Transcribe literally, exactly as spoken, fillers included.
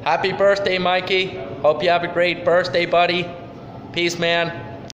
Happy birthday, Mikey. Hope you have a great birthday, buddy. Peace, man.